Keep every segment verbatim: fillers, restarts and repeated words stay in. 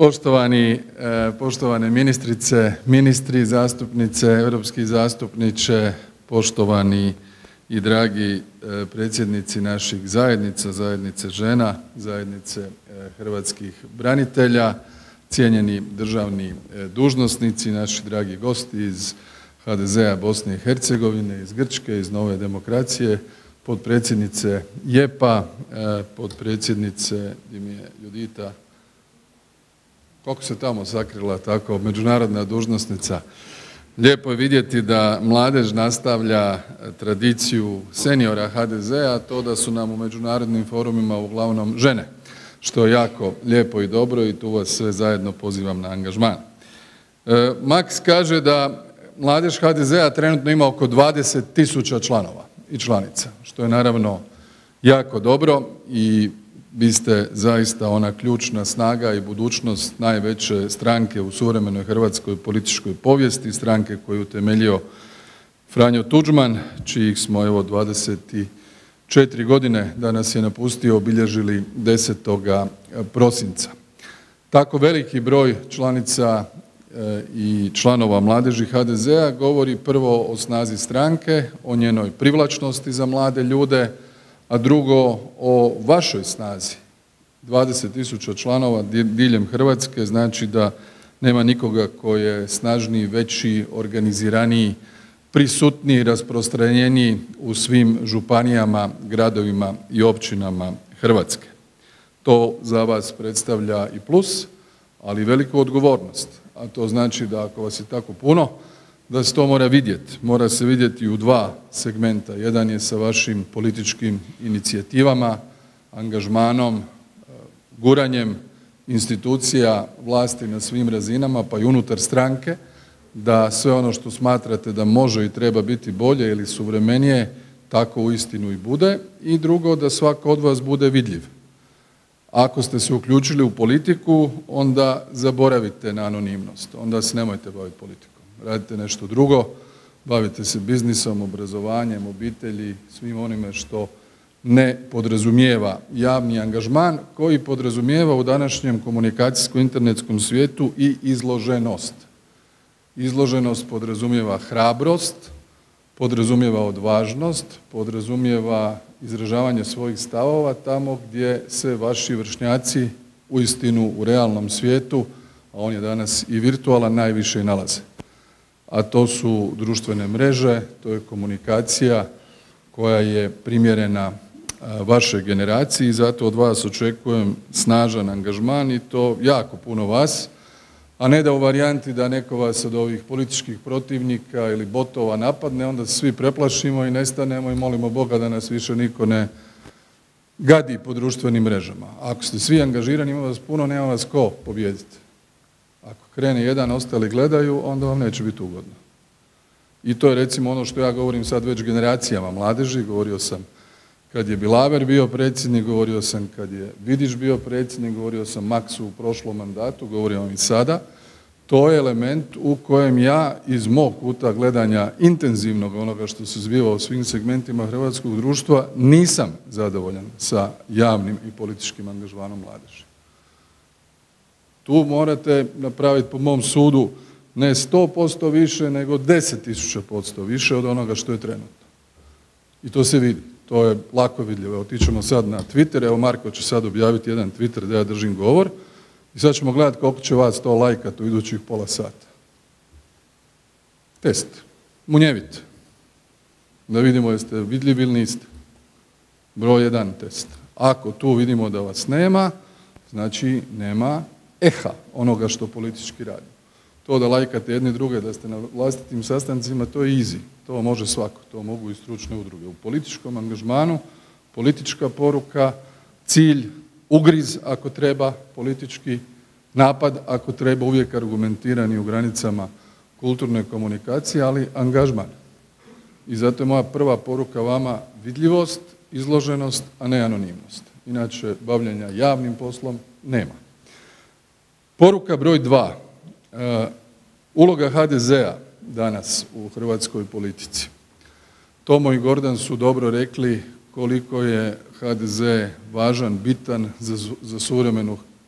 Poštovani, poštovane ministrice, ministri, zastupnice, europski zastupniče, poštovani i dragi predsjednici naših zajednica, zajednice žena, zajednice hrvatskih branitelja, cijenjeni državni dužnosnici, naši dragi gosti iz ha de zea Bosne i Hercegovine, iz Grčke, iz Nove demokracije, potpredsjednice je pe a, potpredsjednice di mi je Judita, koliko se tamo sakrila tako, međunarodna dužnosnica. Lijepo je vidjeti da mladež nastavlja tradiciju seniora ha de zea, to da su nam u međunarodnim forumima uglavnom žene, što je jako lijepo i dobro i tu vas sve zajedno pozivam na angažman. Max kaže da mladež ha de zea trenutno ima oko dvadeset tisuća članova i članica, što je naravno jako dobro i vi ste zaista ona ključna snaga i budućnost najveće stranke u suvremenoj hrvatskoj političkoj povijesti, stranke koju je utemeljio Franjo Tuđman, čijih smo evo dvadeset četiri godine da nas je napustio obilježili desetoga prosinca. Tako veliki broj članica i članova mladeži ha de zea govori prvo o snazi stranke, o njenoj privlačnosti za mlade ljude, a drugo o vašoj snazi. dvadeset tisuća članova diljem Hrvatske znači da nema nikoga tko je snažniji, veći, organiziraniji, prisutniji, rasprostranjeniji u svim županijama, gradovima i općinama Hrvatske. To za vas predstavlja i plus, ali i veliku odgovornost. A to znači da ako vas je tako puno, da se to mora vidjeti. Mora se vidjeti u dva segmenta. Jedan je sa vašim političkim inicijativama, angažmanom, guranjem institucija vlasti na svim razinama, pa i unutar stranke, da sve ono što smatrate da može i treba biti bolje ili suvremenije, tako uistinu i bude. I drugo, da svako od vas bude vidljiv. Ako ste se uključili u politiku, onda zaboravite na anonimnost. Onda se nemojte baviti politikom. Radite nešto drugo, bavite se biznisom, obrazovanjem, obitelji, svim onime što ne podrazumijeva javni angažman koji podrazumijeva u današnjem komunikacijsko-internetskom svijetu i izloženost. Izloženost podrazumijeva hrabrost, podrazumijeva odvažnost, podrazumijeva izražavanje svojih stavova tamo gdje se vaši vršnjaci uistinu u realnom svijetu, a on je danas i virtualan, najviše i nalaze. A to su društvene mreže, to je komunikacija koja je primjerena vašoj generaciji i zato od vas očekujem snažan angažman i to jako puno vas, a ne da u varijanti da neko vas od ovih političkih protivnika ili botova napadne, onda se svi preplašimo i nestanemo i molimo Boga da nas više niko ne gadi po društvenim mrežama. Ako ste svi angažirani, ima vas puno, nema vas ko pobijediti. Ako krene jedan, ostali gledaju, onda vam neće biti ugodno. I to je recimo ono što ja govorim sad već generacijama mladeži, govorio sam kad je Bilaver bio predsjednik, govorio sam kad je Vidiš bio predsjednik, govorio sam Maksu u prošlom mandatu, govorim vam i sada. To je element u kojem ja iz mog kuta gledanja intenzivnog onoga što se zbiva u svim segmentima hrvatskog društva nisam zadovoljan sa javnim i političkim angažmanom mladeži. Tu morate napraviti po mom sudu ne sto posto više nego deset tisuća posto više od onoga što je trenutno. I to se vidi, to je lako vidljivo. Evo, otićemo sad na Twitter, evo Marko će sad objaviti jedan Twitter da ja držim govor i sad ćemo gledati koliko će vas to lajkati u idućih pola sata. Test, munjevit, da vidimo jeste vidljivi ili niste. Broj jedan test. Ako tu vidimo da vas nema, znači nema eha onoga što politički radi. To da lajkate jedni druge, da ste na vlastitim sastancima, to je easy. To može svako, to mogu i stručne udruge. U političkom angažmanu, politička poruka, cilj, ugriz ako treba, politički napad ako treba, uvijek argumentirani u granicama kulturne komunikacije, ali angažman. I zato je moja prva poruka vama vidljivost, izloženost, a ne anonimnost. Inače, bavljenja javnim poslom nema. Poruka broj dva. Uloga ha de zea danas u hrvatskoj politici. Tomo i Gordan su dobro rekli koliko je ha de ze važan, bitan za, za suvremenu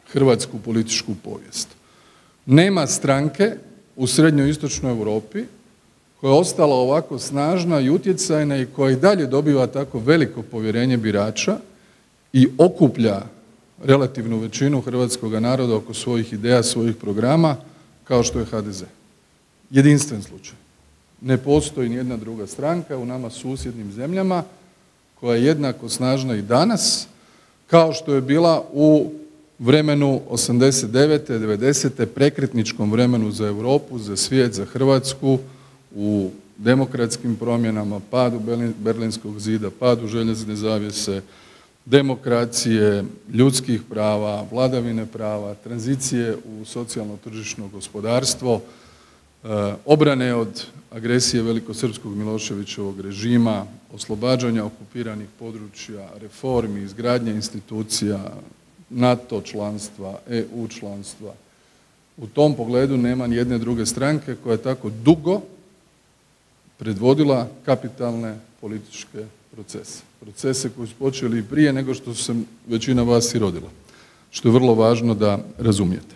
hrvatsku političku povijest. Nema stranke u srednjoistočnoj Europi koja je ostala ovako snažna i utjecajna i koja i dalje dobiva tako veliko povjerenje birača i okuplja relativnu većinu hrvatskoga naroda oko svojih ideja, svojih programa, kao što je ha de ze. Jedinstven slučaj. Ne postoji nijedna druga stranka u nama susjednim zemljama koja je jednako snažna i danas kao što je bila u vremenu osamdeset devete. devedesete. prekretničkom vremenu za Europu, za svijet, za Hrvatsku, u demokratskim promjenama, padu Berlinskog zida, padu željezne zavjese, demokracije, ljudskih prava, vladavine prava, tranzicije u socijalno tržišno gospodarstvo, obrane od agresije velikosrpskog Miloševićevog režima, oslobađanja okupiranih područja, reformi, izgradnje institucija, NATO članstva, e u članstva. U tom pogledu nema ni jedne druge stranke koja je tako dugo predvodila kapitalne političke procese. Procese koji su počeli i prije nego što su se većina vas i rodila, što je vrlo važno da razumijete.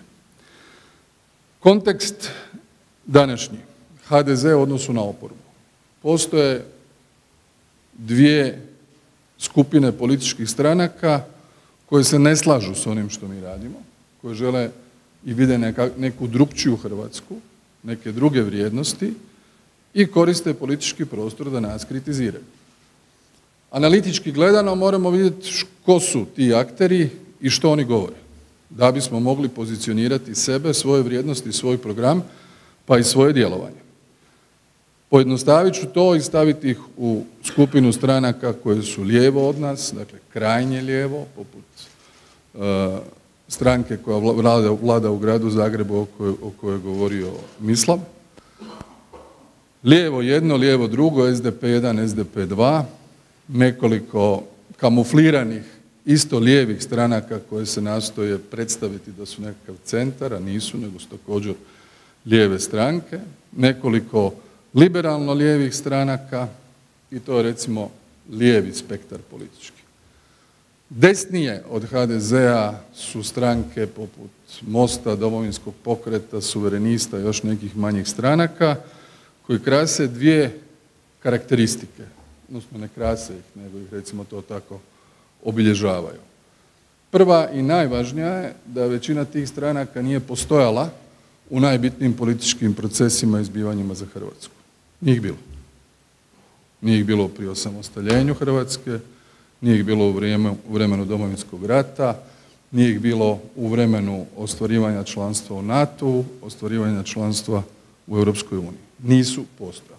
Kontekst današnji, ha de ze u odnosu na oporbu. Postoje dvije skupine političkih stranaka koje se ne slažu s onim što mi radimo, koje žele i vide neku drukčiju Hrvatsku, neke druge vrijednosti i koriste politički prostor da nas kritiziraju. Analitički gledano moramo vidjeti tko su ti akteri i što oni govore, da bismo mogli pozicionirati sebe, svoje vrijednosti, svoj program, pa i svoje djelovanje. Pojednostavit ću to i staviti ih u skupinu stranaka koje su lijevo od nas, dakle krajnje lijevo, poput uh, stranke koja vlada, vlada u gradu Zagrebu o kojoj, o kojoj je govorio Mislav. Lijevo jedno, lijevo drugo, es de pe jedan, es de pe dva, nekoliko kamufliranih isto lijevih stranaka koje se nastoje predstaviti da su nekakav centar, a nisu, nego su također lijeve stranke, nekoliko liberalno lijevih stranaka i to je recimo lijevi spektar politički. Desnije od ha de zea su stranke poput Mosta, Domovinskog pokreta, Suverenista i još nekih manjih stranaka koji krase dvije karakteristike, odnosno ne krase ih, nego ih recimo to tako obilježavaju. Prva i najvažnija je da većina tih stranaka nije postojala u najbitnijim političkim procesima i zbivanjima za Hrvatsku. Nije ih bilo. Nije ih bilo pri osamostaljenju Hrvatske, nije ih bilo u, vrijeme, u vremenu Domovinskog rata, nije ih bilo u vremenu ostvarivanja članstva u NATO-u, ostvarivanja članstva u Europskoj uniji. Nisu postojali.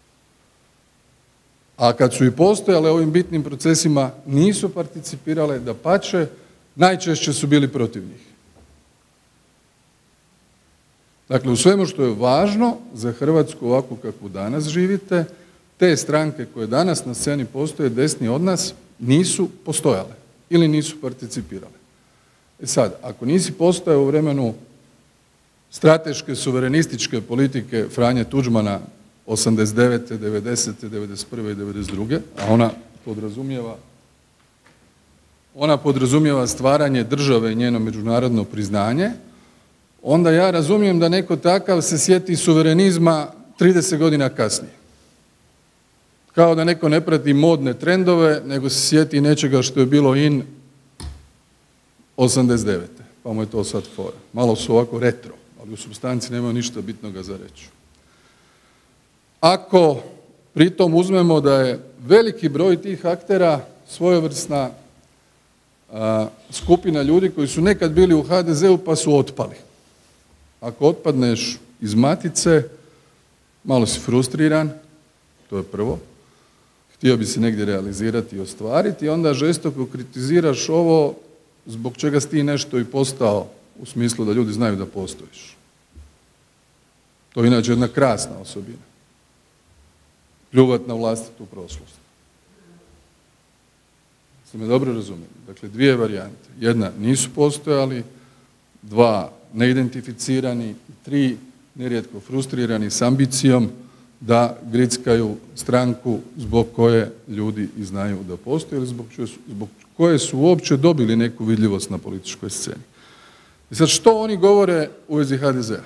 A kad su i postojale ovim bitnim procesima nisu participirale, dapače, najčešće su bili protiv njih. Dakle, u svemu što je važno za Hrvatsku ovako kakvu danas živite, te stranke koje danas na sceni postoje desni od nas nisu postojale ili nisu participirale. E sad, ako nisi postojao u vremenu strateške suverenističke politike Franje Tuđmana osamdeset devete, devedesete, devedeset prve i devedeset druge, a ona podrazumijeva, ona podrazumijeva stvaranje države i njeno međunarodno priznanje, onda ja razumijem da neko takav se sjeti suverenizma trideset godina kasnije. Kao da neko ne prati modne trendove, nego se sjeti nečega što je bilo in osamdeset devete. Pa mu je to sad fora. Malo su ovako retro, ali u supstanci nemaju ništa bitnoga za reći. Ako pritom uzmemo da je veliki broj tih aktera svojevrsna a, skupina ljudi koji su nekad bili u ha de zeu pa su otpali. Ako otpadneš iz matice, malo si frustriran, to je prvo. Htio bi se negdje realizirati i ostvariti, onda žestoko kritiziraš ovo zbog čega si ti nešto i postao u smislu da ljudi znaju da postojiš. To je inače jedna krasna osobina. Pljuvat na vlastitu prošlost. Ste me dobro razumjeli? Dakle, dvije varijante. Jedna, nisu postojali, dva, neidentificirani, tri, nerijetko frustrirani s ambicijom da grickaju stranku zbog koje ljudi i znaju da postoje ili zbog, zbog koje su uopće dobili neku vidljivost na političkoj sceni. I sad što oni govore u vezi ha de zea?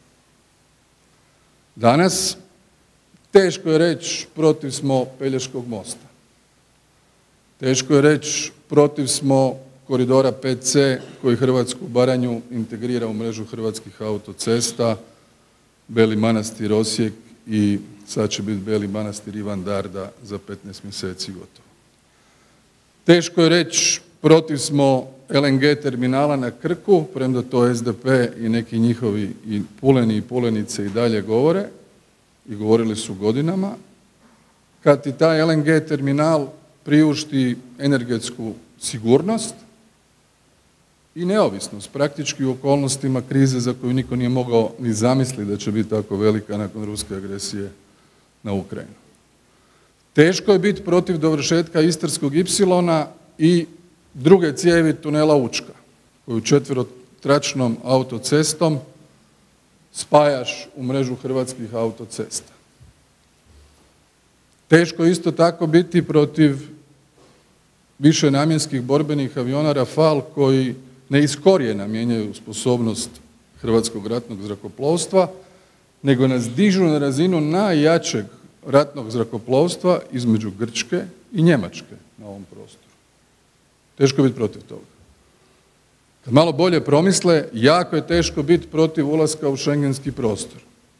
Danas teško je reći protiv smo Pelješkog mosta. Teško je reći protiv smo koridora pet ce koji Hrvatsku Baranju integrira u mrežu hrvatskih autocesta, Beli Manastir, Osijek i sad će biti Beli Manastir, Ivan Darda za petnaest mjeseci gotovo. Teško je reći protiv smo el en ge terminala na Krku, premda to es de pe i neki njihovi i puleni i pulenice i dalje govore i govorili su godinama. Kad ti taj el en ge terminal priušti energetsku sigurnost i neovisnost, praktički u okolnostima krize za koju niko nije mogao ni zamisliti da će biti tako velika nakon ruske agresije na Ukrajinu. Teško je biti protiv dovršetka Istarskog ipsilona i druge cijevi tunela Učka, koju četverotračnom autocestom spajaš u mrežu hrvatskih autocesta. Teško je isto tako biti protiv višenamjenskih borbenih aviona Rafal koji ne iz korijena mijenjaju sposobnost hrvatskog ratnog zrakoplovstva, nego nas dižu na razinu najjačeg ratnog zrakoplovstva između Grčke i Njemačke na ovom prostoru. Teško je biti protiv toga. Kad malo bolje promisle, jako je teško biti protiv ulaska u šengenski prostor.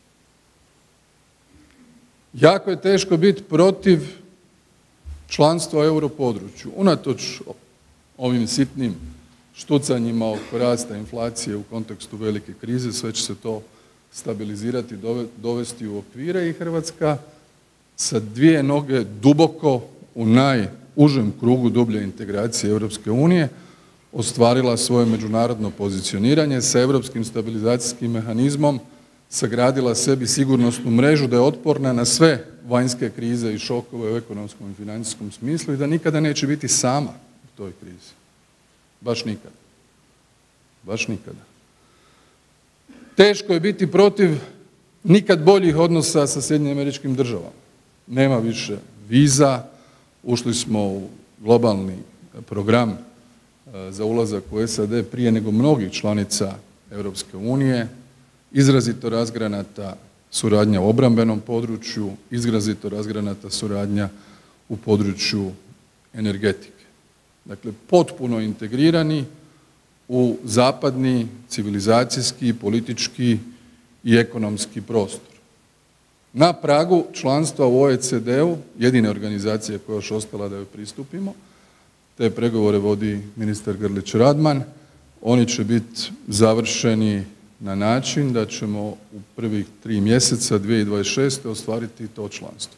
Jako je teško biti protiv članstva u europodručju, unatoč ovim sitnim štucanjima oko rasta inflacije u kontekstu velike krize, sve će se to stabilizirati, dovesti u okvire i Hrvatska sa dvije noge duboko u najužem krugu dublje integracije Europske unije ostvarila svoje međunarodno pozicioniranje sa europskim stabilizacijskim mehanizmom, sagradila sebi sigurnosnu mrežu da je otporna na sve vanjske krize i šokove u ekonomskom i financijskom smislu i da nikada neće biti sama u toj krizi. Baš nikada. Baš nikada. Teško je biti protiv nikad boljih odnosa sa Sjedinjenim Američkim Državama. Nema više viza, ušli smo u globalni program za ulazak u es a de prije nego mnogih članica Europske unije, izrazito razgranata suradnja u obrambenom području, izrazito razgranata suradnja u području energetike. Dakle, potpuno integrirani u zapadni, civilizacijski, politički i ekonomski prostor. Na pragu članstva u o e ce de-u, jedine organizacije koja je još ostala da joj pristupimo, te pregovore vodi ministar Grlić Radman, oni će biti završeni na način da ćemo u prvih tri mjeseca dvije tisuće dvadeset šeste. ostvariti to članstvo.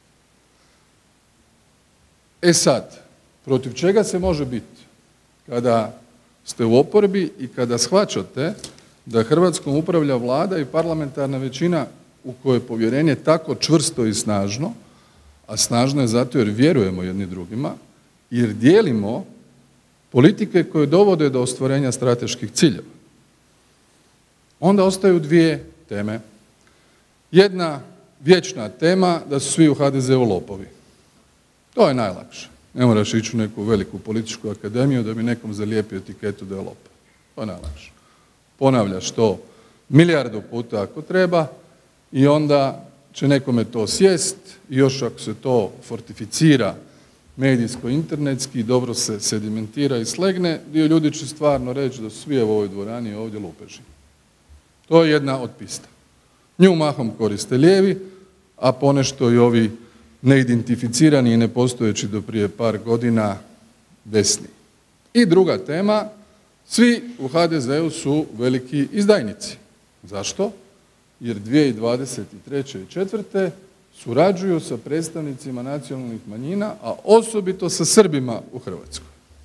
E sad, protiv čega se može biti kada ste u oporbi i kada shvaćate da Hrvatskom upravlja Vlada i parlamentarna većina u kojoj je povjerenje tako čvrsto i snažno, a snažno je zato jer vjerujemo jedni drugima, jer dijelimo politike koje dovode do ostvarenja strateških ciljeva. Onda ostaju dvije teme. Jedna vječna tema da su svi u ha de zeu lopovi. To je najlakše. Ne moraš ići u neku veliku političku akademiju da bi nekom zalijepio etiketu da je lopov. To je najlakše. Ponavljaš to milijardu puta ako treba i onda će nekome to sjest i još ako se to fortificira medijsko-internetski, dobro se sedimentira i slegne, dio ljudi će stvarno reći da su svi u ovoj dvorani ovdje lupeži. To je jedna od pista. Nju mahom koriste lijevi, a ponešto i ovi neidentificirani i nepostojeći do prije par godina desni. I druga tema, svi u ha de zeu su veliki izdajnici. Zašto? Jer dvije tisuće dvadeset treće i četvrte surađuju sa predstavnicima nacionalnih manjina, a osobito sa Srbima u Hrvatskoj.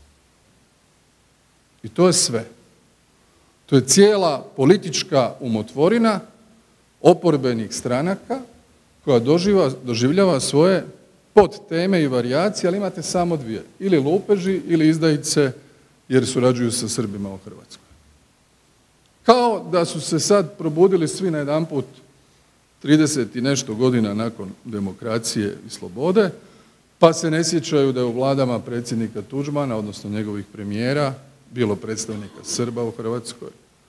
I to je sve. To je cijela politička umotvorina oporbenih stranaka koja doživljava svoje podteme i varijacije, ali imate samo dvije. Ili lupeži ili izdajice jer surađuju sa Srbima u Hrvatskoj. Kao da su se sad probudili svi najedanput trideset i nešto godina nakon demokracije i slobode, pa se ne sjećaju da je u vladama predsjednika Tuđmana, odnosno njegovih premijera, bilo predstavnika Srba u Hrvatskoj,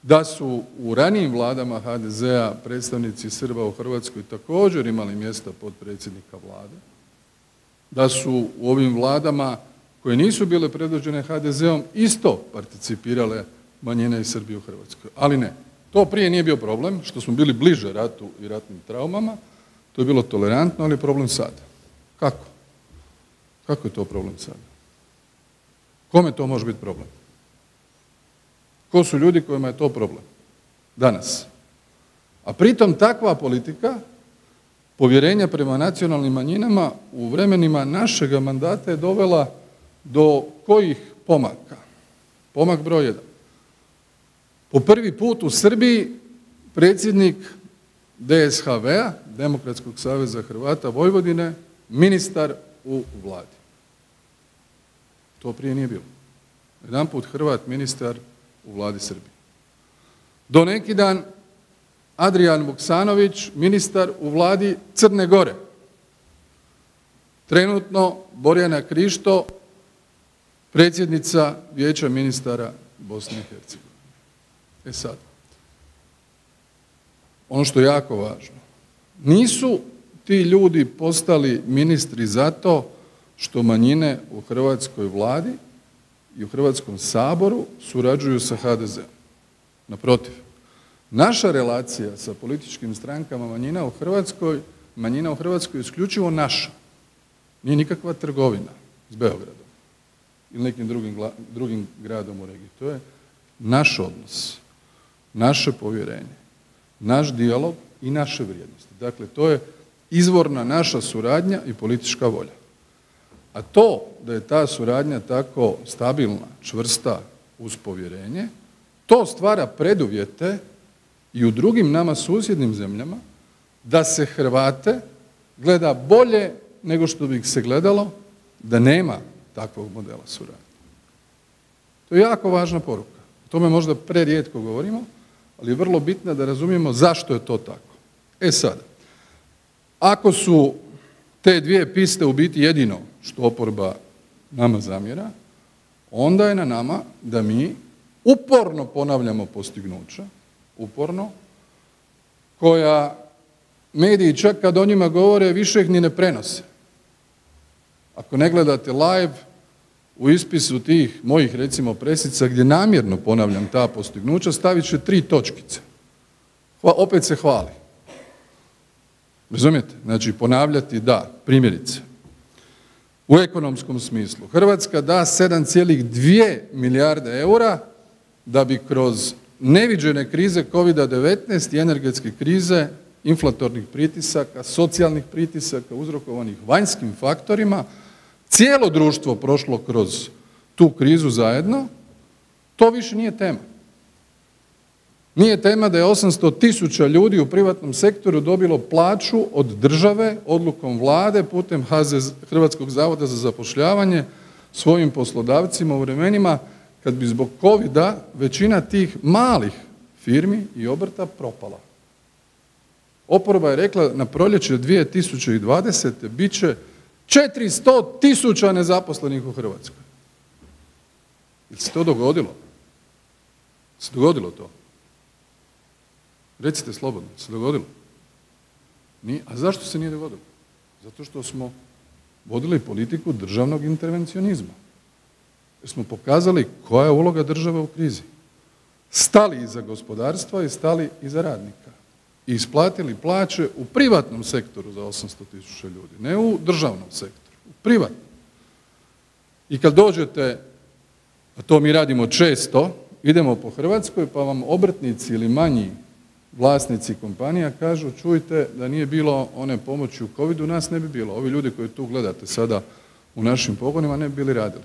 da su u ranijim vladama ha de zea predstavnici Srba u Hrvatskoj također imali mjesta potpredsjednika Vlade, da su u ovim vladama koje nisu bile predvođene ha de zeom isto participirale manjine i Srbi u Hrvatskoj. Ali ne, to prije nije bio problem, što smo bili bliže ratu i ratnim traumama, to je bilo tolerantno, ali je problem sada. Kako? Kako je to problem sada? Kome to može biti problem? Ko su ljudi kojima je to problem danas? A pritom takva politika povjerenja prema nacionalnim manjinama u vremenima našega mandata je dovela do kojih pomaka? Pomak broj jedan. Po prvi put u Srbiji predsjednik de es ha ve a, Demokratskog saveza Hrvata Vojvodine, ministar u Vladi. To prije nije bilo. Jedanput Hrvat ministar u Vladi Srbije. Do neki dan Adrian Vuksanović, ministar u Vladi Crne Gore. Trenutno Borjana Krišto, predsjednica Vijeća ministara Bosne i Hercegovine. E sad, ono što je jako važno, nisu ti ljudi postali ministri zato što manjine u hrvatskoj Vladi i u Hrvatskom saboru surađuju sa ha de zeom. Naprotiv, naša relacija sa političkim strankama manjina u Hrvatskoj, manjina u Hrvatskoj je isključivo naša. Nije nikakva trgovina s Beogradom ili nekim drugim, drugim gradom u regiji. To je naš odnos, naše povjerenje, naš dijalog i naše vrijednosti. Dakle, to je izvorna naša suradnja i politička volja. A to da je ta suradnja tako stabilna, čvrsta, uz povjerenje, to stvara preduvjete i u drugim nama susjednim zemljama da se Hrvate gleda bolje nego što bi ih se gledalo da nema takvog modela suradnje. To je jako važna poruka. O tome možda prerijetko govorimo, ali je vrlo bitno da razumijemo zašto je to tako. E sad, ako su te dvije piste u biti jedino što oporba nama zamjera, onda je na nama da mi uporno ponavljamo postignuća, uporno, koja mediji čak kad o njima govore više ih ni ne prenose. Ako ne gledate live, u ispisu tih mojih recimo presica gdje namjerno ponavljam ta postignuća, stavit će tri točkice. Opet se hvali. Razumijete? Znači ponavljati da, primjerice. U ekonomskom smislu Hrvatska da sedam zarez dvije milijarde eura da bi kroz neviđene krize kovida devetnaest i energetske krize, inflatornih pritisaka, socijalnih pritisaka uzrokovanih vanjskim faktorima, cijelo društvo prošlo kroz tu krizu zajedno, to više nije tema. Nije tema da je osamsto tisuća ljudi u privatnom sektoru dobilo plaću od države odlukom Vlade putem Hrvatskog zavoda za zapošljavanje svojim poslodavcima u vremenima kad bi zbog covida većina tih malih firmi i obrta propala. Oporba je rekla na proljeće dvije tisuće dvadesete bit će četiristo tisuća nezaposlenih u Hrvatskoj. Jel se to dogodilo? Se dogodilo to? Recite slobodno, se dogodilo? Nije. A zašto se nije dogodilo? Zato što smo vodili politiku državnog intervencionizma. Jer smo pokazali koja je uloga države u krizi. Stali iza gospodarstva i stali iza radnika. I isplatili plaće u privatnom sektoru za osamsto tisuća ljudi. Ne u državnom sektoru, u privatnom. I kad dođete, a to mi radimo često, idemo po Hrvatskoj pa vam obrtnici ili manji vlasnici kompanija kažu čujte da nije bilo one pomoći u covidu, nas ne bi bilo. Ovi ljudi koji tu gledate sada u našim pogonima ne bi bili radili.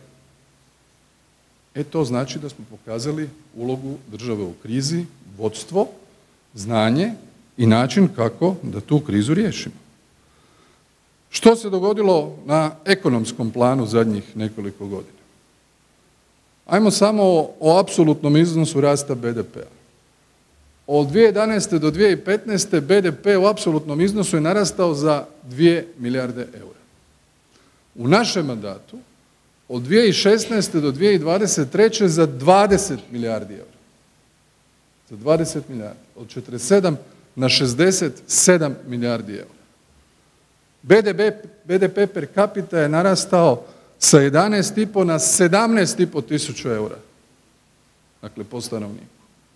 E to znači da smo pokazali ulogu države u krizi, vodstvo, znanje i način kako da tu krizu riješimo. Što se dogodilo na ekonomskom planu zadnjih nekoliko godina? Ajmo samo o apsolutnom iznosu rasta be de pea. Od dvije tisuće jedanaeste do dvije tisuće petnaeste be de pe u apsolutnom iznosu je narastao za dvije milijarde eura. U našem mandatu od dvije tisuće šesnaeste do dvije tisuće dvadeset treće za dvadeset milijardi eura. za dvadeset milijardi, od četrdeset sedam na šezdeset sedam milijardi eura. B D P per capita je narastao sa jedanaest i pol na sedamnaest i pol tisuća eura, dakle po stanovniku.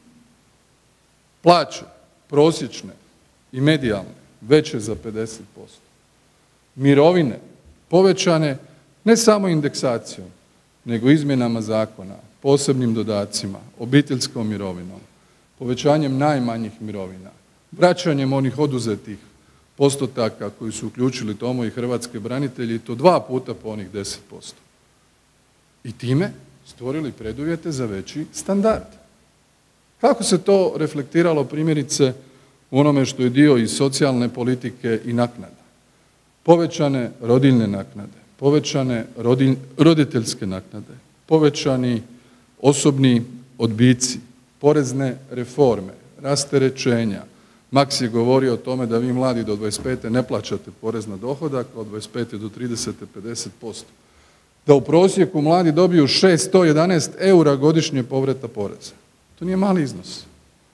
Plaće prosječne i medijalne veće za pedeset posto. Mirovine povećane ne samo indeksacijom, nego izmjenama zakona, posebnim dodacima, obiteljskom mirovinom, povećanjem najmanjih mirovina, vraćanjem onih oduzetih postotaka koji su uključili tomu i hrvatske branitelje i to dva puta po onih deset posto. I time stvorili preduvjete za veći standard. Kako se to reflektiralo primjerice u onome što je dio i socijalne politike i naknada? Povećane rodiljne naknade, povećane roditeljske naknade, povećani osobni odbici, porezne reforme, rasterećenja. Maks je govorio o tome da vi mladi do dvadeset pete ne plaćate porez na dohodak, od dvadeset pete do tridesete pedeset posto. Da u prosjeku mladi dobiju šesto jedanaest eura godišnje povrata poreza. To nije mali iznos.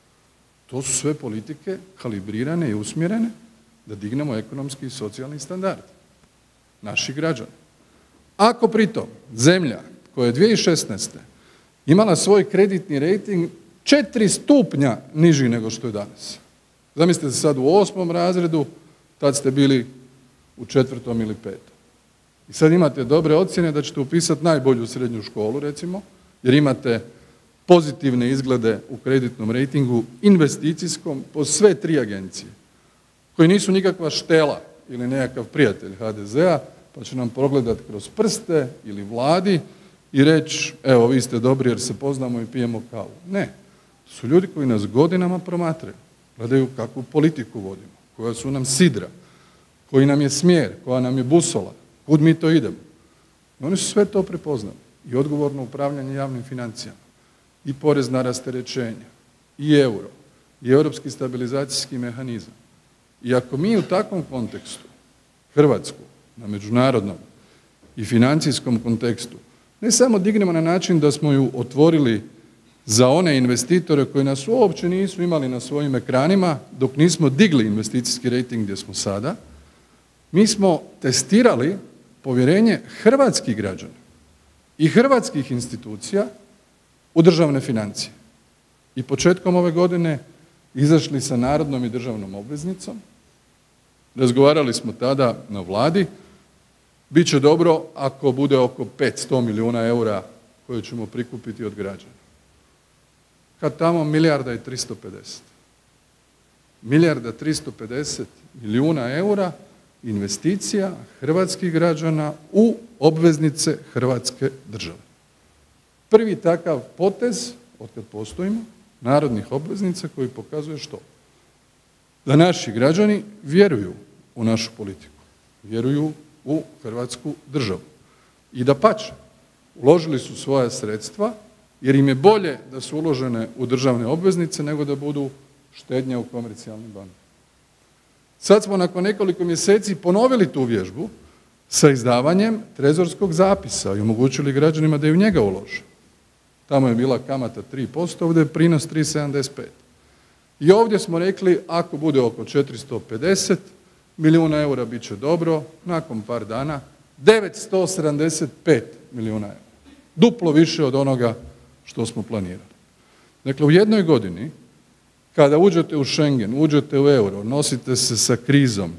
To su sve politike kalibrirane i usmjerene da dignemo ekonomski i socijalni standard naših građana. Ako pritom zemlja koja je dvije tisuće šesnaeste. imala svoj kreditni rejting četiri stupnja niži nego što je danas. Zamislite se sad u osmom razredu, tad ste bili u četvrtom ili petom. I sad imate dobre ocjene da ćete upisati najbolju srednju školu recimo, jer imate pozitivne izglede u kreditnom rejtingu investicijskom po sve tri agencije koji nisu nikakva štela ili nekakav prijatelj ha de zea pa će nam progledati kroz prste ili vladi i reći evo vi ste dobri jer se poznamo i pijemo kavu. Ne, to su ljudi koji nas godinama promatraju, gledaju kakvu politiku vodimo, koja su nam sidra, koji nam je smjer, koja nam je busola, kud mi to idemo. I oni su sve to prepoznali i odgovorno upravljanje javnim financijama i porezna rasterećenja i euro i europski stabilizacijski mehanizam. I ako mi u takvom kontekstu Hrvatsku na međunarodnom i financijskom kontekstu ne samo dignemo na način da smo ju otvorili za one investitore koji nas uopće nisu imali na svojim ekranima dok nismo digli investicijski rejting gdje smo sada, mi smo testirali povjerenje hrvatskih građana i hrvatskih institucija u državne financije. I početkom ove godine izašli sa narodnom i državnom obveznicom, razgovarali smo tada na Vladi, bit će dobro ako bude oko petsto milijuna eura koje ćemo prikupiti od građana. Kad tamo milijarda i tristo pedeset. Milijarda tristo pedeset milijuna eura investicija hrvatskih građana u obveznice Hrvatske države. Prvi takav potez od kad postojimo narodnih obveznica koji pokazuje što? Da naši građani vjeruju u našu politiku, vjeruju u Hrvatsku državu. I dapače, uložili su svoja sredstva jer im je bolje da su uložene u državne obveznice nego da budu štednja u komercijalnim bankama. Sad smo nakon nekoliko mjeseci ponovili tu vježbu sa izdavanjem trezorskog zapisa i omogućili građanima da i u njega ulože. Tamo je bila kamata tri posto, ovdje je prinos tri zarez sedamdeset pet. I ovdje smo rekli ako bude oko četiristo pedeset milijuna eura bit će dobro, nakon par dana devetsto sedamdeset pet milijuna eura. Duplo više od onoga što smo planirali. Dakle, u jednoj godini kada uđete u Schengen, uđete u euro, nosite se sa krizom,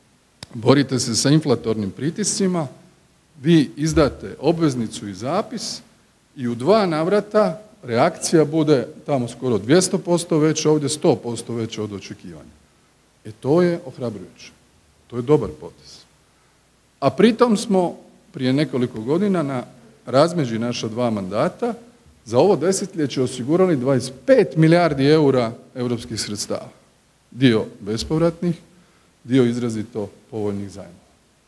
borite se sa inflatornim pritiscima, vi izdate obveznicu i zapis i u dva navrata reakcija bude tamo skoro dvjesto posto veća, ovdje sto posto veća od očekivanja. E to je ohrabrujuće. To je dobar potez. A pritom smo prije nekoliko godina na razmeđi naša dva mandata za ovo desetljeće osigurali dvadeset pet milijardi eura europskih sredstava. Dio bespovratnih, dio izrazito povoljnih zajmova.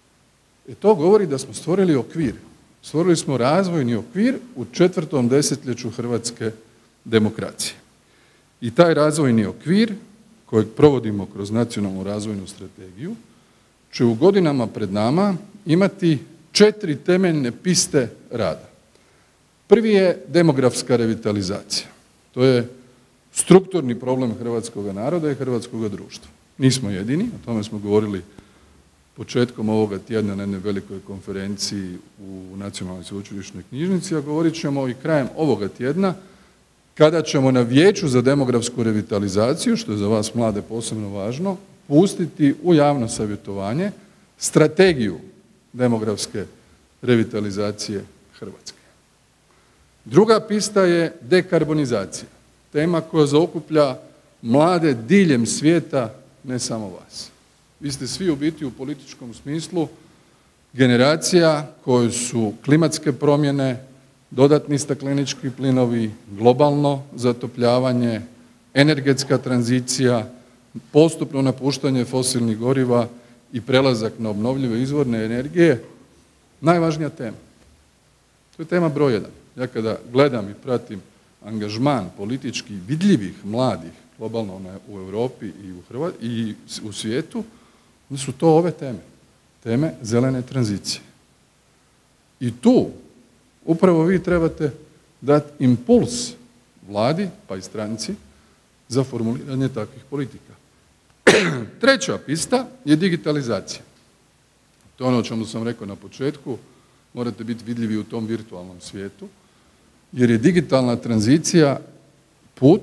E to govori da smo stvorili okvir. Stvorili smo razvojni okvir u četvrtom desetljeću hrvatske demokracije. I taj razvojni okvir kojeg provodimo kroz nacionalnu razvojnu strategiju će u godinama pred nama imati četiri temeljne piste rada. Prvi je demografska revitalizacija. To je strukturni problem hrvatskog naroda i hrvatskog društva. Nismo jedini, o tome smo govorili početkom ovoga tjedna na jednoj velikoj konferenciji u Nacionalnoj sveučilišnoj knjižnici, a govorit ćemo i krajem ovoga tjedna kada ćemo na Vijeću za demografsku revitalizaciju, što je za vas mlade posebno važno, pustiti u javno savjetovanje strategiju demografske revitalizacije Hrvatske. Druga pista je dekarbonizacija, tema koja zaokuplja mlade diljem svijeta, ne samo vas. Vi ste svi u biti u političkom smislu generacija koje su klimatske promjene, dodatni staklenički plinovi, globalno zatopljavanje, energetska tranzicija, postupno napuštanje fosilnih goriva i prelazak na obnovljive izvorne energije najvažnija tema. To je tema broj jedan. Ja kada gledam i pratim angažman politički vidljivih mladih globalno u Europi i u, Hrvat, i u svijetu, onda su to ove teme, teme zelene tranzicije. I tu upravo vi trebate dati impuls vladi pa i stranci za formuliranje takvih politika. Treća pista je digitalizacija. To je ono o čemu sam rekao na početku, morate biti vidljivi u tom virtualnom svijetu, jer je digitalna tranzicija put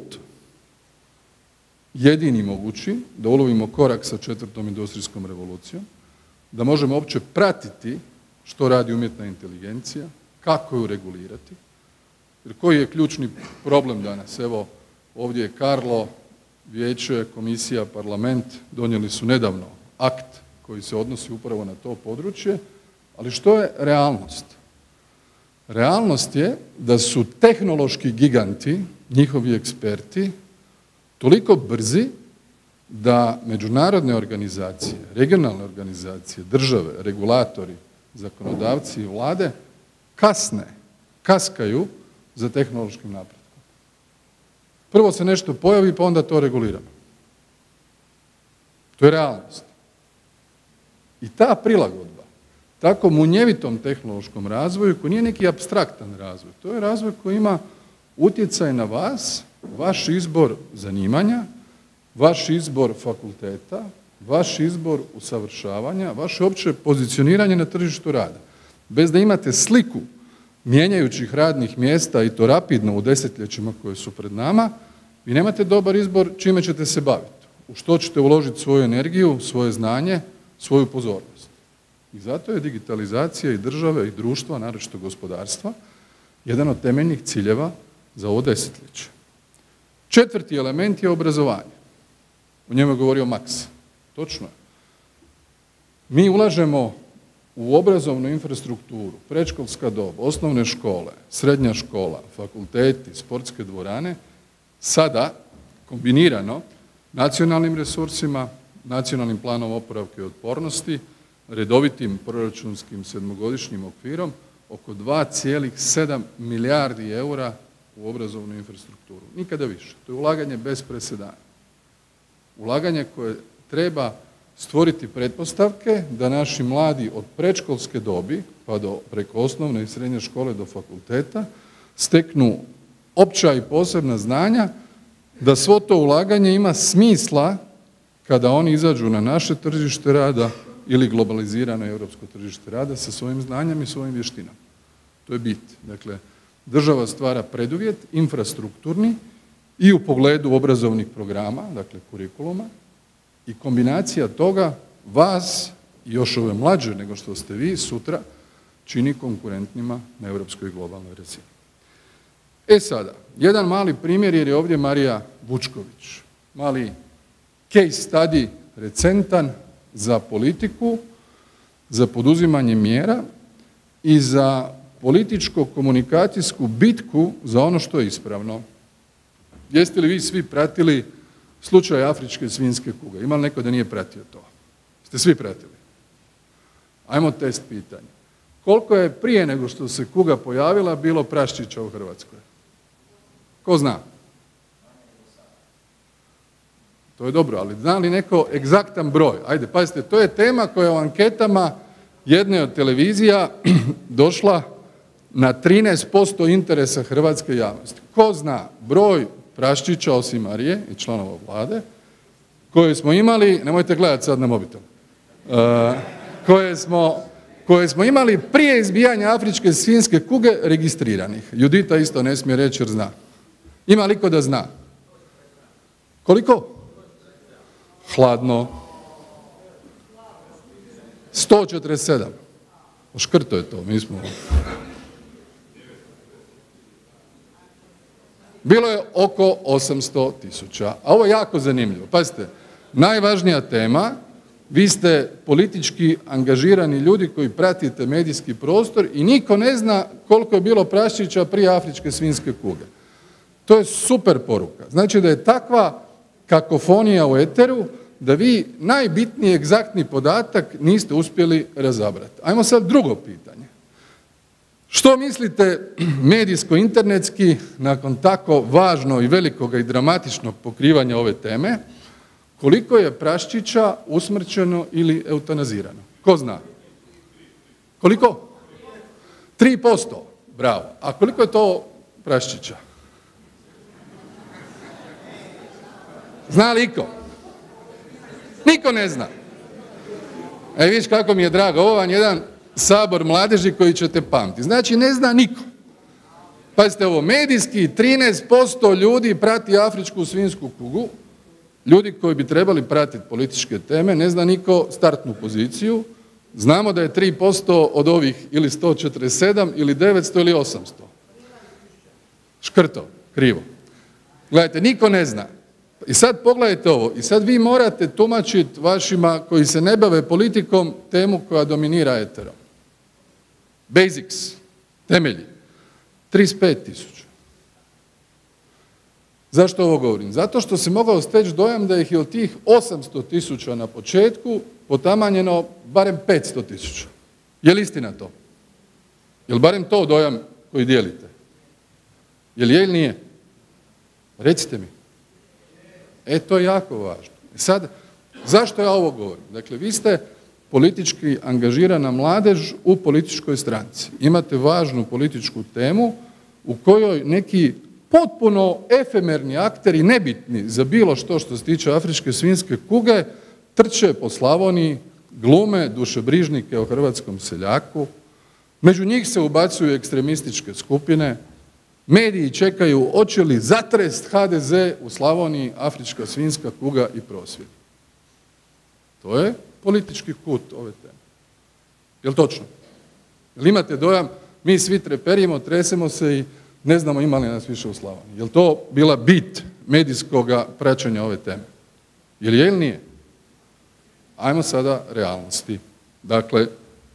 jedini mogući da ulovimo korak sa četvrtom industrijskom revolucijom, da možemo uopće pratiti što radi umjetna inteligencija, kako ju regulirati, jer koji je ključni problem danas? Evo, ovdje je Karlo, Vijeće, Komisija, Parlament donijeli su nedavno akt koji se odnosi upravo na to područje, ali što je realnost? Realnost je da su tehnološki giganti, njihovi eksperti, toliko brzi da međunarodne organizacije, regionalne organizacije, države, regulatori, zakonodavci i vlade kasne, kaskaju za tehnološkim napretkom. Prvo se nešto pojavi pa onda to reguliramo. To je realnost. I ta prilagodba tako munjevitom tehnološkom razvoju koji nije neki apstraktan razvoj, to je razvoj koji ima utjecaj na vas, vaš izbor zanimanja, vaš izbor fakulteta, vaš izbor usavršavanja, vaše opće pozicioniranje na tržištu rada. Bez da imate sliku mijenjajućih radnih mjesta i to rapidno u desetljećima koje su pred nama, vi nemate dobar izbor čime ćete se baviti, u što ćete uložiti svoju energiju, svoje znanje, svoju pozornost. I zato je digitalizacija i države i društva, naročito gospodarstva, jedan od temeljnih ciljeva za ovo desetljeće. Četvrti element je obrazovanje. O njemu je govorio Max. Točno je. Mi ulažemo u obrazovnu infrastrukturu, predškolska dob, osnovne škole, srednja škola, fakulteti, sportske dvorane, sada kombinirano nacionalnim resursima, nacionalnim planom oporavka i otpornosti, redovitim proračunskim sedmogodišnjim okvirom, oko dva zarez sedam milijardi eura u obrazovnu infrastrukturu. Nikada više. To je ulaganje bez presedana. Ulaganje koje treba stvoriti pretpostavke da naši mladi od predškolske dobi pa do preko osnovne i srednje škole do fakulteta steknu opća i posebna znanja, da svo to ulaganje ima smisla kada oni izađu na naše tržište rada ili globalizirano europsko tržište rada sa svojim znanjem i svojim vještinama. To je bit. Dakle, država stvara preduvjet infrastrukturni i u pogledu obrazovnih programa, dakle kurikuluma, i kombinacija toga vas i još ove mlađe nego što ste vi sutra čini konkurentnima na europskoj globalnoj razini. E sada, jedan mali primjer jer je ovdje Marija Vučković. Mali case study recentan za politiku, za poduzimanje mjera i za političko-komunikacijsku bitku za ono što je ispravno. Jeste li vi svi pratili slučaj afričke svinjske kuge? Ima li neko da nije pratio to? Ste svi pratili? Ajmo test pitanja. Koliko je prije nego što se kuga pojavila bilo praščića u Hrvatskoj? Ko zna? To je dobro, ali zna li neko egzaktan broj? Ajde, pazite, to je tema koja je u anketama jedne od televizija došla na trinaest posto interesa hrvatske javnosti. Ko zna broj praščića osim Marije i članova vlade koje smo imali, nemojte gledati sad na mobitel, uh, koje smo, koje smo imali prije izbijanja afričke svinjske kuge registriranih. Judita isto ne smije reći jer zna. Ima li ko da zna? Koliko? Hladno. sto četrdeset sedam. Škrto je to, mi smo... Bilo je oko osamsto tisuća. A ovo je jako zanimljivo. Pazite, najvažnija tema, vi ste politički angažirani ljudi koji pratite medijski prostor i niko ne zna koliko je bilo praščića prije afričke svinjske kuge. To je super poruka. Znači da je takva kakofonija u eteru da vi najbitniji egzaktni podatak niste uspjeli razabrati. Ajmo sad drugo pitanje. Što mislite medijsko-internetski nakon tako važnog i velikog i dramatičnog pokrivanja ove teme, koliko je praščića usmrćeno ili eutanazirano? Ko zna? Koliko? tri posto. Bravo. A koliko je to praščića? Zna li iko? Niko ne zna. E vidiš kako mi je drago, ovo vam je jedan sabor mladeži koji ćete pamtiti. Znači ne zna niko. Pazite ovo, medijski trinaest posto ljudi prati afričku svinjsku kugu, ljudi koji bi trebali pratiti političke teme, ne zna niko startnu poziciju. Znamo da je tri posto od ovih ili sto četrdeset sedam ili devetsto ili osamsto. Škrto, krivo. Gledajte, niko ne zna. I sad pogledajte ovo, i sad vi morate tumačiti vašima koji se ne bave politikom temu koja dominira eterom. Basics, temelji, trideset pet tisuća. Zašto ovo govorim? Zato što se mogao steći dojam da ih je od tih osamsto tisuća na početku potamanjeno barem petsto tisuća. Je li istina to? Je li barem to dojam koji dijelite? Je li je ili nije? Recite mi. E, to je jako važno. Sad, zašto ja ovo govorim? Dakle, vi ste politički angažirana mladež u političkoj stranci. Imate važnu političku temu u kojoj neki potpuno efemerni akteri, nebitni za bilo što što se tiče afričke svinjske kuge, trče po Slavoniji, glume dušebrižnike o hrvatskom seljaku, među njih se ubacuju ekstremističke skupine, mediji čekaju hoće li zatrest ha de ze u Slavoniji, afrička svinjska kuga i prosvjed. To je politički kut ove teme. Jel točno? Jel imate dojam, mi svi treperimo, tresemo se i ne znamo ima li nas više u Slavoniji. Jel to bila bit medijskog praćenja ove teme? Jel je ili nije? Ajmo sada realnosti. Dakle,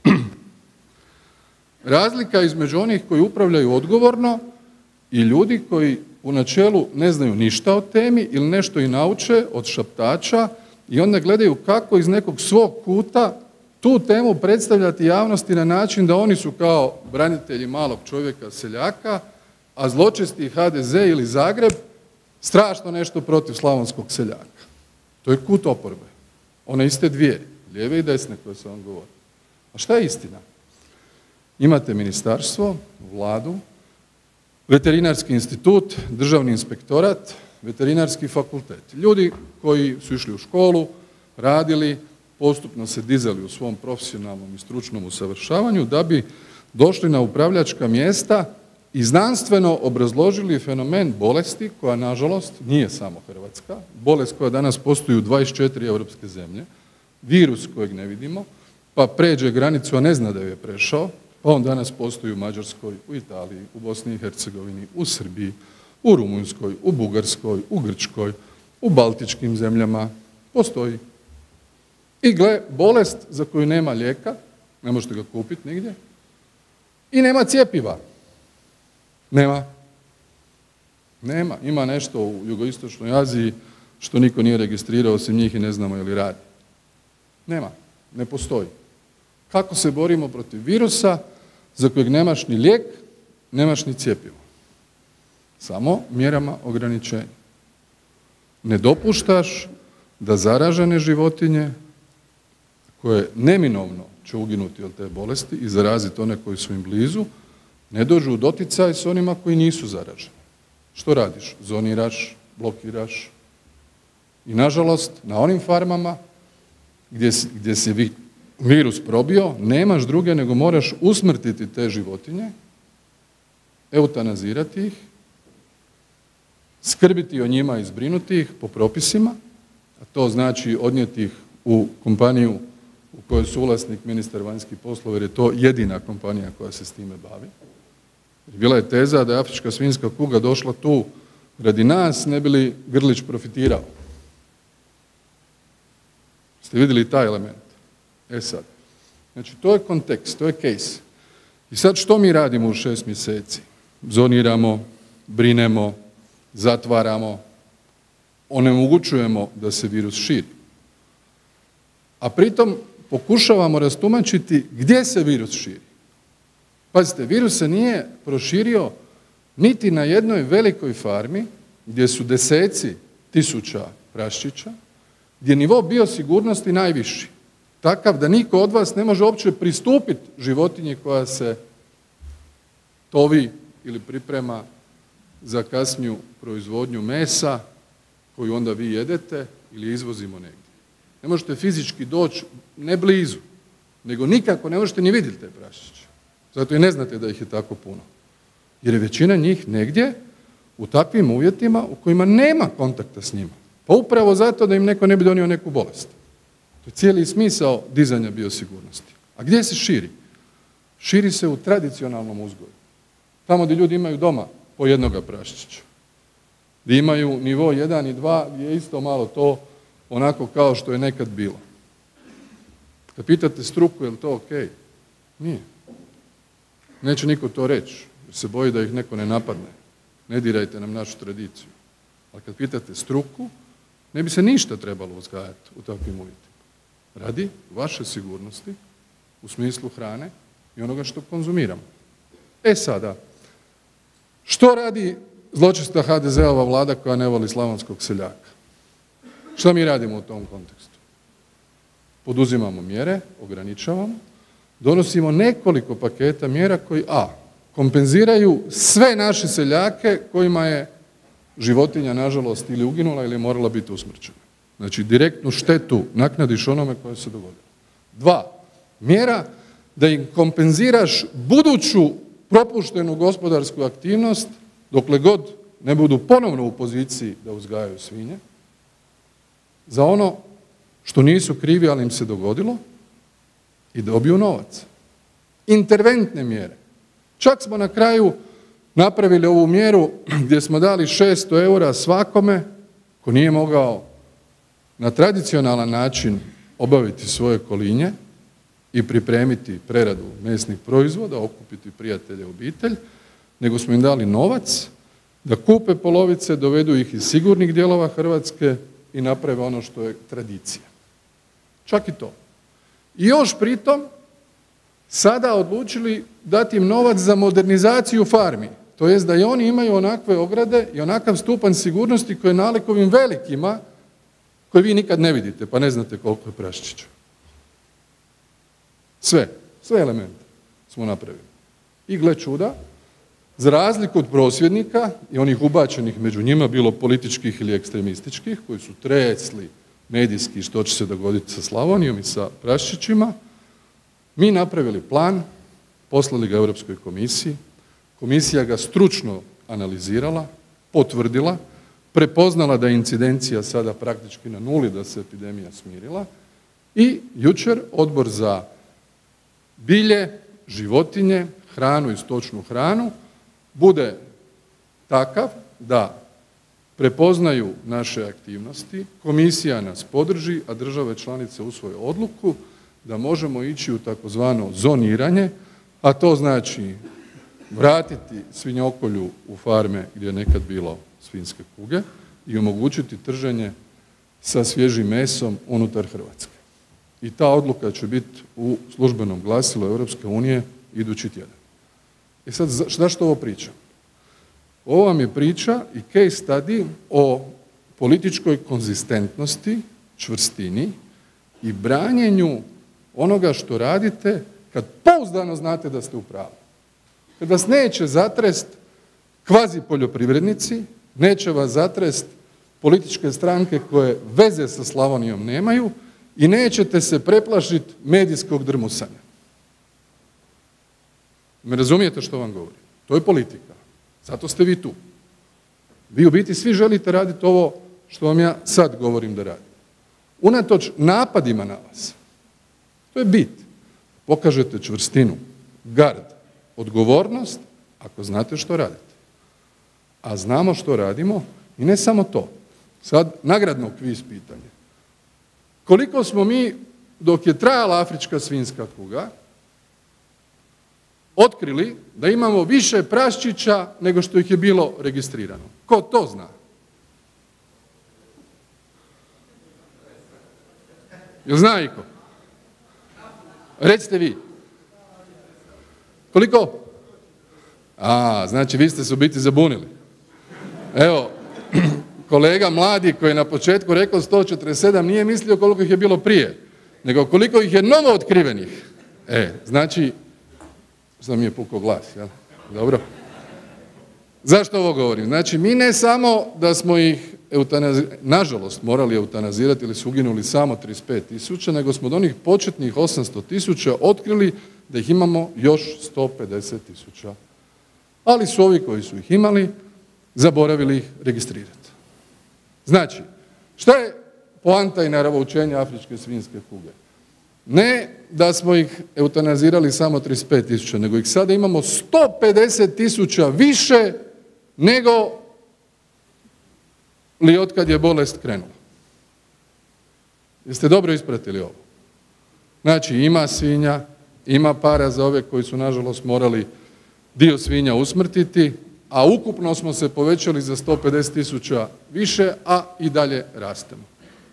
razlika između onih koji upravljaju odgovorno i ljudi koji u načelu ne znaju ništa o temi ili nešto i nauče od šaptača i onda gledaju kako iz nekog svog kuta tu temu predstavljati javnosti na način da oni su kao branitelji malog čovjeka, seljaka, a zločesti ha de ze ili Zagreb strašno nešto protiv slavonskog seljaka. To je kut oporbe. One iste dvije, lijeve i desne koje sam vam govorio. A šta je istina? Imate ministarstvo, vladu, veterinarski institut, državni inspektorat, veterinarski fakultet. Ljudi koji su išli u školu, radili, postupno se dizali u svom profesionalnom i stručnom usavršavanju da bi došli na upravljačka mjesta i znanstveno obrazložili fenomen bolesti koja nažalost nije samo hrvatska, bolest koja danas postoji u dvadeset četiri europske zemlje, virus kojeg ne vidimo, pa pređe granicu, a ne zna da ju je prešao, pa on danas postoji u Mađarskoj, u Italiji, u Bosni i Hercegovini, u Srbiji, u Rumunjskoj, u Bugarskoj, u Grčkoj, u Baltičkim zemljama, postoji. I gle, bolest za koju nema lijeka, ne možete ga kupiti nigdje, i nema cjepiva. Nema. Nema. Ima nešto u jugoistočnoj Aziji što niko nije registrirao osim njih i ne znamo je li radi. Nema. Ne postoji. Kako se borimo protiv virusa za kojeg nemaš ni lijek, nemaš ni cjepivo? Samo mjerama ograničenja. Ne dopuštaš da zaražene životinje koje neminovno će uginuti od te bolesti i zaraziti one koji su im blizu, ne dođu u doticaj s onima koji nisu zaraženi. Što radiš? Zoniraš, blokiraš. I nažalost, na onim farmama gdje, gdje se vi, virus probio, nemaš druge nego moraš usmrtiti te životinje, eutanazirati ih, skrbiti o njima i zbrinuti ih po propisima, a to znači odnijeti ih u kompaniju u kojoj su suvlasnik ministar vanjskih poslova, jer je to jedina kompanija koja se s time bavi. Bila je teza da je afrička svinjska kuga došla tu radi nas, ne bi li Grlić profitirao. Ste vidjeli taj element? E sad, znači to je kontekst, to je case. I sad što mi radimo u šest mjeseci? Zoniramo, brinemo, zatvaramo, onemogućujemo da se virus širi. A pritom pokušavamo rastumačiti gdje se virus širi. Pazite, virus se nije proširio niti na jednoj velikoj farmi gdje su deseci tisuća praščića, gdje je nivo biosigurnosti najviši. Takav da niko od vas ne može uopće pristupiti životinji koja se tovi ili priprema za kasniju proizvodnju mesa koju onda vi jedete ili izvozimo negdje. Ne možete fizički doći ne blizu, nego nikako ne možete ni vidjeti te praščiće. Zato i ne znate da ih je tako puno. Jer je većina njih negdje u takvim uvjetima u kojima nema kontakta s njima. Pa upravo zato da im neko ne bi donio neku bolest. To je cijeli smisao dizanja biosigurnosti. A gdje se širi? Širi se u tradicionalnom uzgoju. Tamo gdje ljudi imaju doma po jednoga praščića. Gdje imaju nivo jedan i dva, gdje je isto malo to onako kao što je nekad bilo. Kad pitate struku, je li to ok? Nije. Neće niko to reći, jer se boji da ih neko ne napadne. Ne dirajte nam našu tradiciju. Ali kad pitate struku, ne bi se ništa trebalo uzgajati u takvim uvjetima. Radi vaše sigurnosti u smislu hrane i onoga što konzumiramo. E sada, što radi zločesta ha de ze-ova vlada koja ne voli slavonskog seljaka? Što mi radimo u tom kontekstu? Poduzimamo mjere, ograničavamo, donosimo nekoliko paketa mjera koji a. kompenziraju sve naše seljake kojima je životinja nažalost ili uginula ili je morala biti usmrćena. Znači direktnu štetu naknadiš onome koje se dogodilo. Dva, mjera da im kompenziraš buduću propuštenu gospodarsku aktivnost dokle god ne budu ponovno u poziciji da uzgajaju svinje za ono što nisu krivi, ali im se dogodilo i dobiju novac. Interventne mjere. Čak smo na kraju napravili ovu mjeru gdje smo dali šesto eura svakome ko nije mogao na tradicionalan način obaviti svoje kolinje i pripremiti preradu mesnih proizvoda, okupiti prijatelje, obitelj, nego smo im dali novac da kupe polovice, dovedu ih iz sigurnih dijelova Hrvatske i naprave ono što je tradicija. Čak i to. I još pritom sada odlučili dati im novac za modernizaciju farmi. To jest da i oni imaju onakve ograde i onakav stupanj sigurnosti koji je nalik ovim velikima koje vi nikad ne vidite pa ne znate koliko je praščića. Sve, sve elemente smo napravili. I gle čuda, za razliku od prosvjednika i onih ubačenih među njima, bilo političkih ili ekstremističkih, koji su tresli medijski što će se dogoditi sa Slavonijom i sa praščićima, mi napravili plan, poslali ga Europskoj komisiji, komisija ga stručno analizirala, potvrdila, prepoznala da je incidencija sada praktički na nuli, da se epidemija smirila i jučer Odbor za bilje, životinje, hranu i stočnu hranu bude takav da prepoznaju naše aktivnosti, komisija nas podrži, a države članice usvoje odluku da možemo ići u takozvano zoniranje, a to znači vratiti svinjokolju u farme gdje je nekad bilo svinjske kuge i omogućiti trženje sa svježim mesom unutar Hrvatske. I ta odluka će biti u službenom glasilu Europske unije idući tjedan. I sad zašto ovo pričam? Ovo vam je priča i case study o političkoj konzistentnosti, čvrstini i branjenju onoga što radite kad pouzdano znate da ste u pravu. Kad vas neće zatrest kvazi poljoprivrednici, neće vas zatrest političke stranke koje veze sa Slavonijom nemaju i nećete se preplašiti medijskog drmusanja. Me razumijete što vam govorim? To je politika. Zato ste vi tu. Vi u biti svi želite raditi ovo što vam ja sad govorim da radite. Unatoč napadima na vas, to je bit. Pokažete čvrstinu, gard, odgovornost ako znate što radite. A znamo što radimo i ne samo to. Sad nagradno kviz pitanje. Koliko smo mi, dok je trajala afrička svinjska kuga, otkrili da imamo više praščića nego što ih je bilo registrirano? Ko to zna? Jel zna iko? Recite vi. Koliko? A, znači vi ste se u biti zabunili. Evo, kolega mladi koji je na početku rekao sto četrdeset sedam nije mislio koliko ih je bilo prije, nego koliko ih je novo otkrivenih. E, znači, što mi je pukao glas, jel? Dobro. Zašto ovo govorim? Znači, mi ne samo da smo ih, nažalost, morali eutanazirati ili su uginuli samo trideset pet tisuća, nego smo od onih početnih osamsto tisuća otkrili da ih imamo još sto pedeset tisuća. Ali su ovi koji su ih imali zaboravili ih registrirati. Znači, šta je poanta i naravoučenja afričke svinjske kuge? Ne da smo ih eutanazirali samo trideset pet tisuća, nego ih sada imamo sto pedeset tisuća više nego li otkad je bolest krenula. Jeste dobro ispratili ovo? Znači, ima svinja, ima para za ove koji su nažalost morali dio svinja usmrtiti, a ukupno smo se povećali za sto pedeset tisuća više, a i dalje rastemo.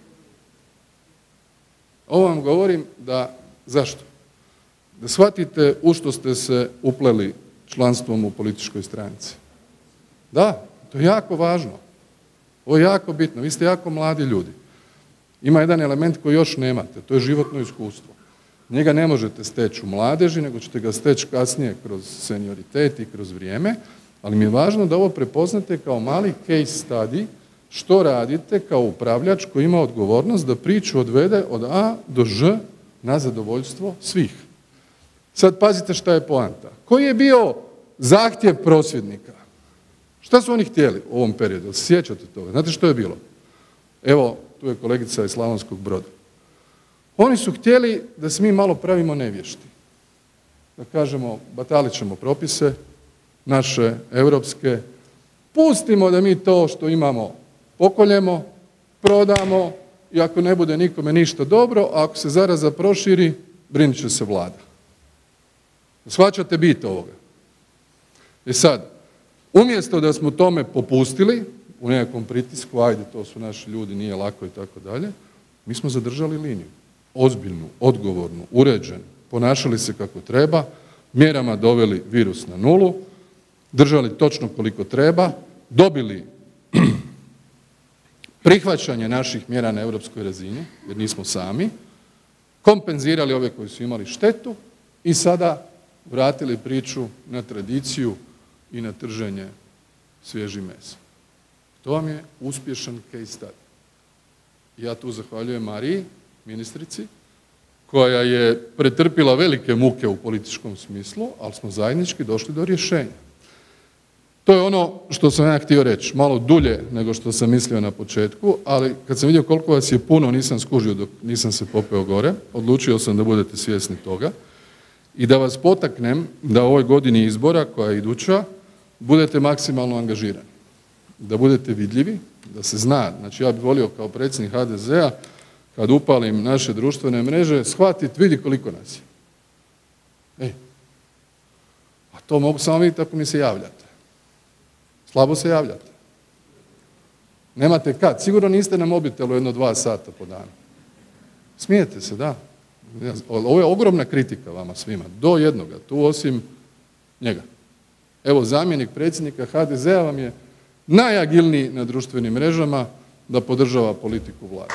Ovo vam govorim da, zašto? Da shvatite u što ste se upleli članstvom u političkoj stranci. Da, to je jako važno. Ovo je jako bitno. Vi ste jako mladi ljudi. Ima jedan element koji još nemate, to je životno iskustvo. Njega ne možete steći u mladeži, nego ćete ga steći kasnije kroz senioritet i kroz vrijeme, ali mi je važno da ovo prepoznate kao mali case study što radite kao upravljač koji ima odgovornost da priču odvede od A do Ž na zadovoljstvo svih. Sad pazite šta je poanta. Koji je bio zahtjev prosvjednika? Šta su oni htjeli u ovom periodu? Se sjećate toga? Znate što je bilo? Evo, tu je kolegica iz Slavonskog Broda. Oni su htjeli da se mi malo pravimo nevješti. Da kažemo, batalit ćemo propise, naše, europske, pustimo da mi to što imamo pokoljemo, prodamo i ako ne bude nikome ništa dobro, a ako se zaraza proširi, brinut će se vlada. Shvaćate bit ovoga? I sad, umjesto da smo tome popustili, u nekakvom pritisku, ajde, to su naši ljudi, nije lako i tako dalje, mi smo zadržali liniju. Ozbiljnu, odgovornu, uređenu, ponašali se kako treba, mjerama doveli virus na nulu, držali točno koliko treba, dobili prihvaćanje naših mjera na europskoj razini, jer nismo sami, kompenzirali ove koji su imali štetu i sada vratili priču na tradiciju i na trženje svježim mesom. To vam je uspješan case study. Ja tu zahvaljujem Mariji, ministrici, koja je pretrpila velike muke u političkom smislu, ali smo zajednički došli do rješenja. To je ono što sam ja htio reći, malo dulje nego što sam mislio na početku, ali kad sam vidio koliko vas je puno, nisam skužio dok nisam se popeo gore, odlučio sam da budete svjesni toga i da vas potaknem da u ovoj godini izbora, koja je iduća, budete maksimalno angažirani, da budete vidljivi, da se zna. Znači ja bih volio kao predsjednik ha de zea kad upalim naše društvene mreže shvatiti, vidi koliko nas je. Ej, a to mogu samo vidjeti ako mi se javljate. Slabo se javljate. Nemate kad. Sigurno niste na mobitelu jedno dva sata po danu. Smijete se, da. Ovo je ogromna kritika vama svima. Do jednoga. Tu osim njega. Evo zamjenik predsjednika ha de zea vam je najagilniji na društvenim mrežama da podržava politiku vlade.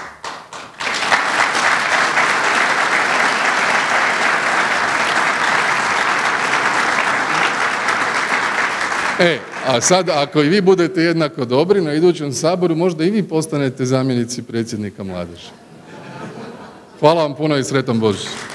E, A sad ako i vi budete jednako dobri na idućem saboru možda i vi postanete zamjenici predsjednika mladeži. Hvala vam puno i sretan Božić.